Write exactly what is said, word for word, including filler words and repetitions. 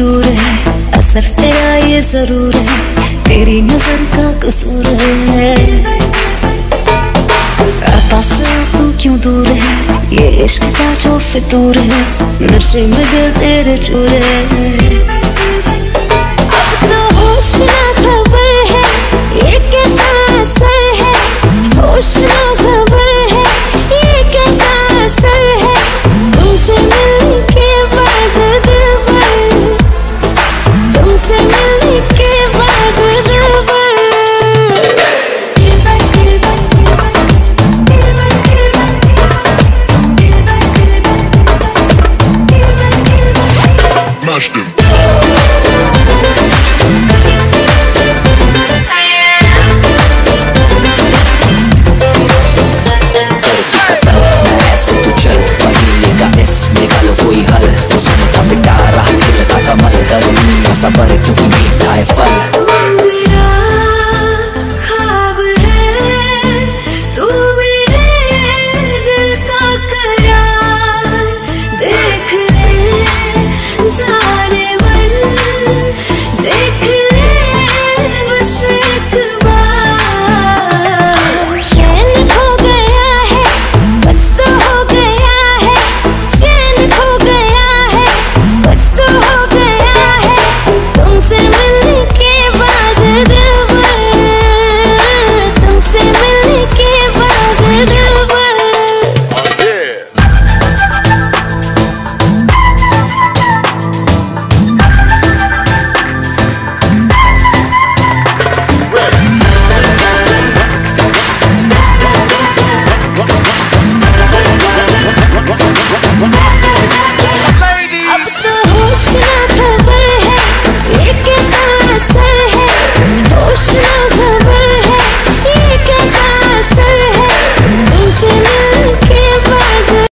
सुरूर है, असर तेरा ये जरूर है, तेरी नजर का कसूर है। पास तू क्यों दूर है, ये इश्क का जो फितूर है, नशे में दिल तेरे चूर है।